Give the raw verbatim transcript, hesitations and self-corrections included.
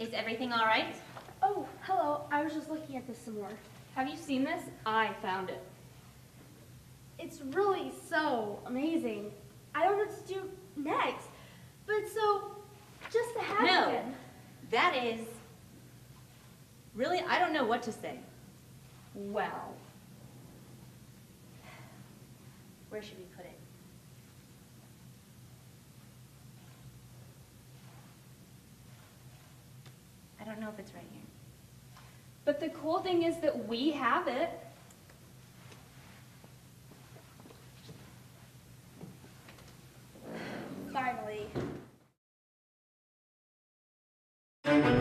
Is everything all right? Oh, hello. I was just looking at this some more. Have you seen this? I found it. It's really so amazing. I don't know what to do next, but it's so just to have No, it. that is, really, I don't know what to say. Well, Where should we put it? I don't know if it's right here. but the cool thing is that we have it. Finally.